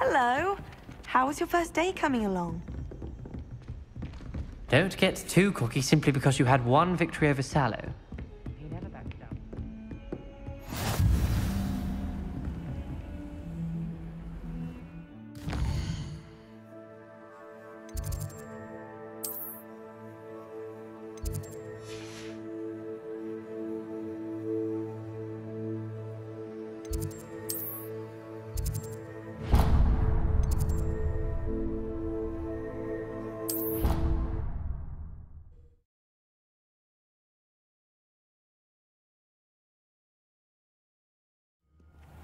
Hello. How was your first day coming along? Don't get too cocky simply because you had one victory over Sallow.